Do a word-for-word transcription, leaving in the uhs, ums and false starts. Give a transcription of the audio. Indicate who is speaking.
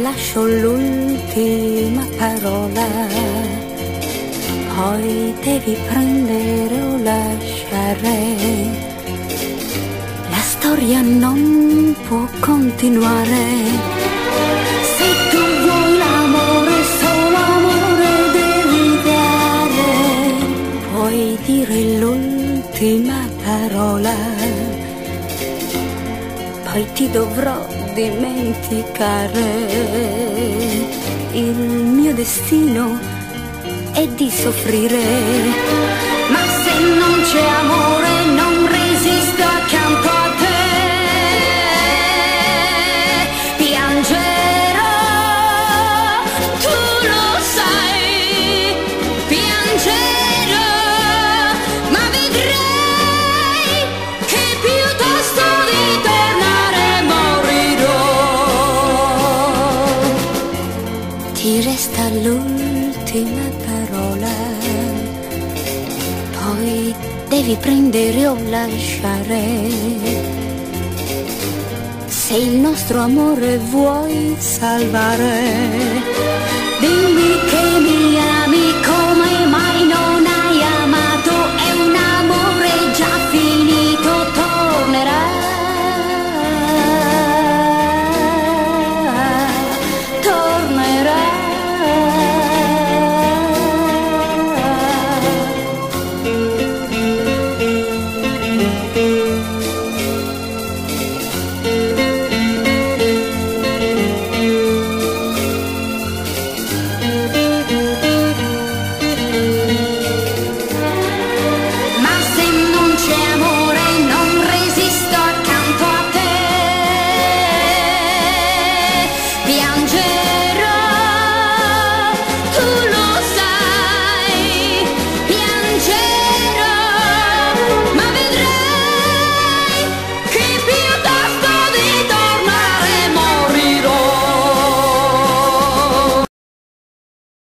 Speaker 1: lascio l'ultima parola, poi devi prendere o lasciare. La storia non può continuare. Se tu vuoi l'amore, solo amore devi dare. Puoi dire l'ultima parola, poi ti dovrò dimenticare. Il mio destino è di soffrire, ma se non c'è amore non resisto accanto a te. Piangerò, tu lo sai, piangerò, ma vedrai che piuttosto di tornare morirò. Ti resta l'ultima parola, poi devi prendere o lasciare. Se il nostro amore vuoi salvare,